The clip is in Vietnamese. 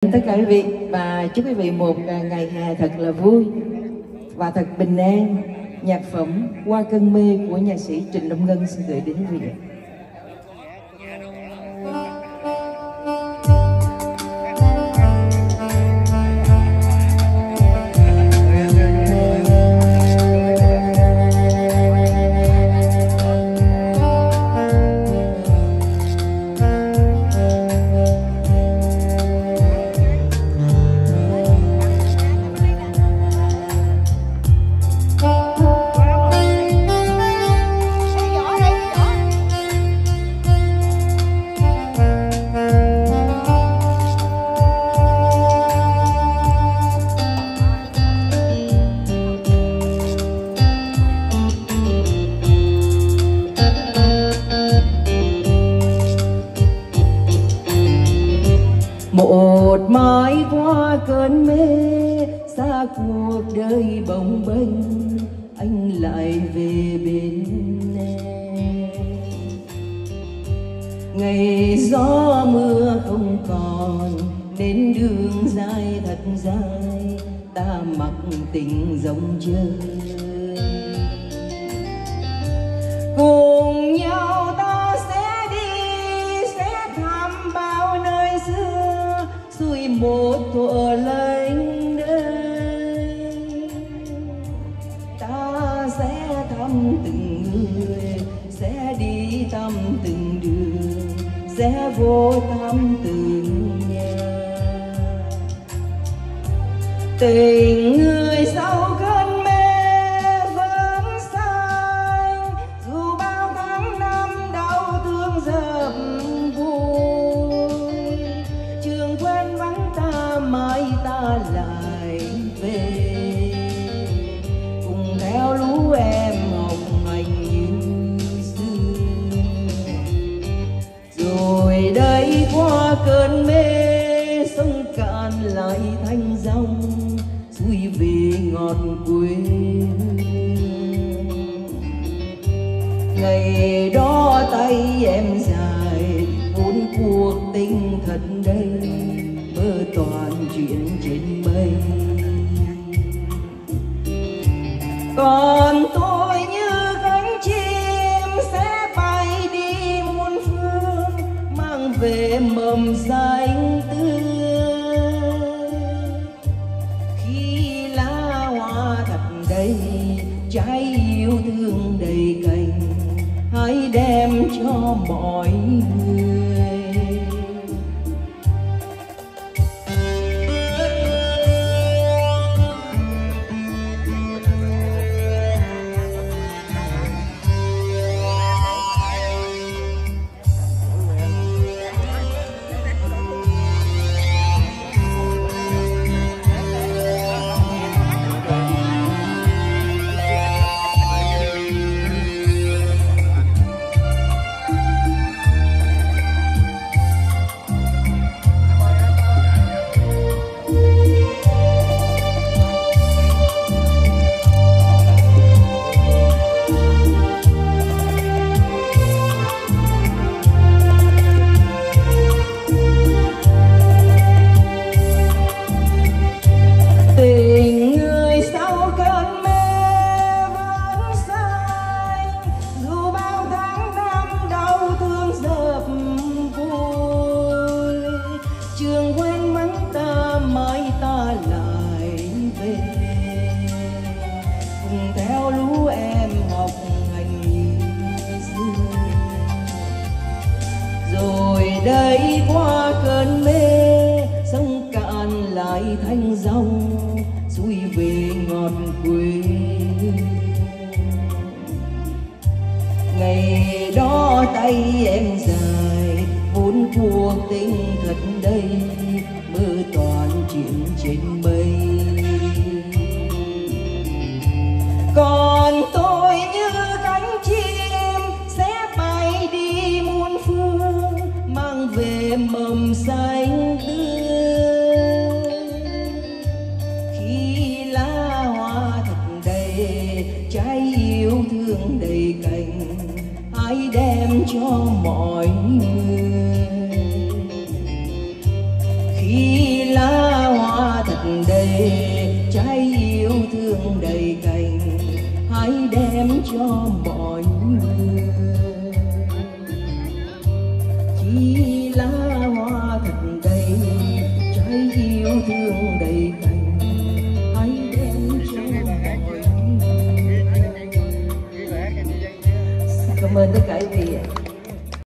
tất cả quý vị và chúc quý vị một ngày hè thật là vui và thật bình an. Nhạc phẩm Qua Cơn Mê của nhạc sĩ Trịnh Đông Ngân xin gửi đến quý vị. Một mai qua cơn mê, xa cuộc đời bồng bênh, anh lại về bên em. Ngày gió mưa không còn, nên đường dài thật dài, ta mặc tình dòng chơi. Cùng nhau ta sẽ đi, sẽ thăm bao nơi xưa, xuôi một thuở lênh đênh. Ta sẽ thăm từng người, sẽ đi thăm từng đường, sẽ vô thăm từng nhà. Tình người sau cơn mê vẫn xanh, dù bao tháng năm đau thương dập vùi. Trường quên vắng ta mãi ta lại về, cùng theo lũ em học hành như xưa. Rồi đây qua cơn mê, sông cạn lại thành dòng, xuôi về ngọt quê. Ngày đó tay em dài, vốn cuộc tình thật đây, mơ toàn chuyện trên mây. Còn tôi như cánh chim sẽ bay đi muôn phương, mang về mầm xanh tươi. Khi lá hoa thật đầy, trái yêu thương đầy cành, hãy đem cho mọi người. Theo lũ em học hành như xưa. Rồi đây qua cơn mê, sông cạn lại thành dòng, xuôi về ngọt quê. Ngày đó tay em dài, vốn cuộc tình thật đây, mơ toàn chuyện trên mây. Còn tôi như cánh chim sẽ bay đi muôn phương, mang về mầm xanh tươi. Khi lá hoa thật đầy, trái yêu thương đầy cành, hãy đem cho mọi người. đây, trái yêu thương đầy cành, hãy đem cho mọi người. Chỉ lá hoa thật đầy, trái yêu thương đầy cành, hãy đem cho mọi người. Cảm ơn tất cả